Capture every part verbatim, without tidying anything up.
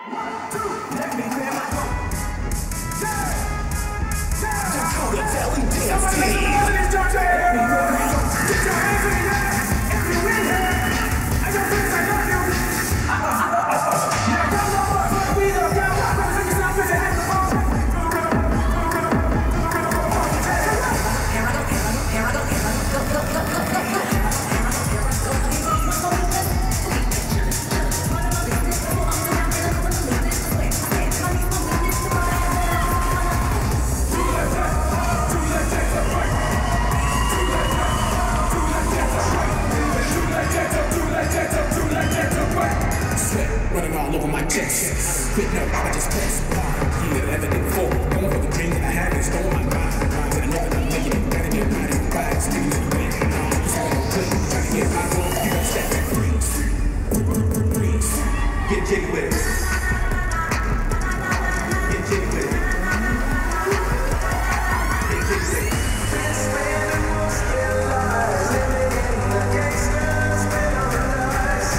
Dakota Valley Panthers. Running all over my chest. Quitting up, I just press. Yeah, everything before. Going for the dream that I had is going my mind. I know that I'm making it. Gotta get right and right. Sticking to the plan. It's all good. Trying to get right on. You gotta step back. Freeze. Freeze. Get jiggy with it. Get jiggy with it. Get jiggy with it. This man will still alive. Living in the gangsters paradise.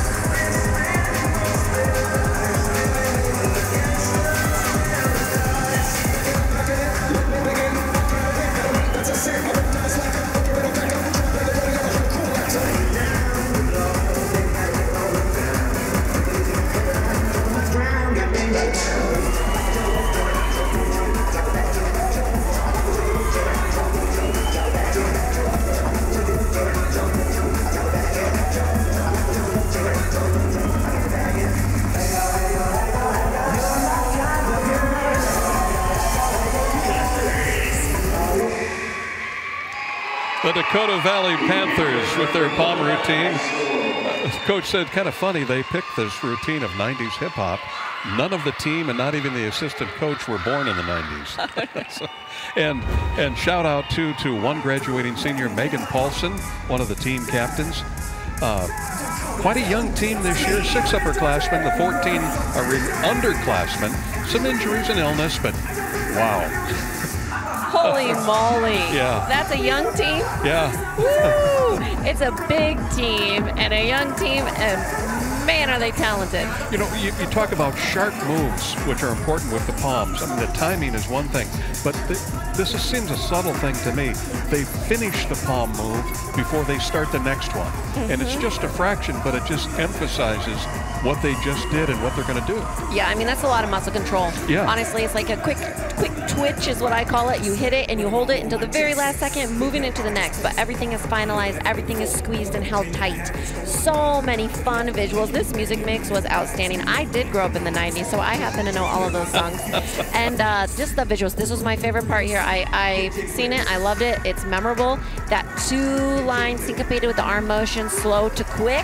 The Dakota Valley Panthers with their palm routine. Uh, Coach said, kind of funny, they picked this routine of nineties hip hop. None of the team and not even the assistant coach were born in the nineties. so, and and shout out too to one graduating senior, Megan Paulson, one of the team captains. Uh, quite a young team this year, six upperclassmen, the fourteen are underclassmen. Some injuries and illness, but wow. Holy moly. Yeah. That's a young team? Yeah. Woo! It's a big team and a young team, and man, are they talented. You know, you, you talk about sharp moves, which are important with the palms. I mean, the timing is one thing, but the, this is, seems a subtle thing to me. They finish the palm move before they start the next one. Mm-hmm. And it's just a fraction, but it just emphasizes what they just did and what they're going to do. Yeah, I mean, that's a lot of muscle control. Yeah. Honestly, it's like a quick quick twitch is what I call it. You hit it and you hold it until the very last second, moving into the next. But everything is finalized, everything is squeezed and held tight. So many fun visuals. This music mix was outstanding. I did grow up in the nineties, so I happen to know all of those songs. And uh, just the visuals. This was my favorite part here. I, I've seen it. I loved it. It's memorable. That two line syncopated with the arm motion, slow to quick.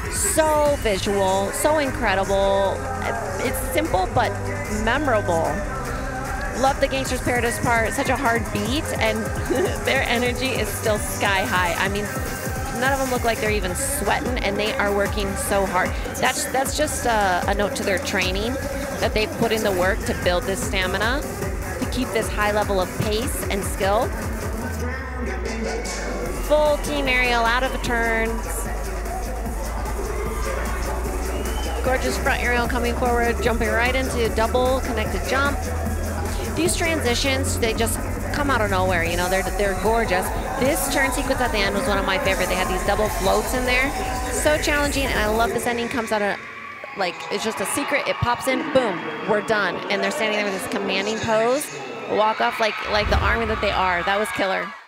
So visual, so incredible. It's simple but memorable. Love the Gangsters Paradise part. Such a hard beat, and their energy is still sky high. I mean, none of them look like they're even sweating, and they are working so hard. That's that's just a, a note to their training, that they put in the work to build this stamina, to keep this high level of pace and skill. Full team aerial out of the turns. Gorgeous front aerial coming forward, jumping right into double connected jump. These transitions, they just come out of nowhere, you know, they're, they're gorgeous. This turn sequence at the end was one of my favorite. They had these double floats in there. So challenging, and I love this ending. Comes out of, like, it's just a secret. It pops in, boom, we're done. And they're standing there with this commanding pose. Walk off like, like the army that they are. That was killer.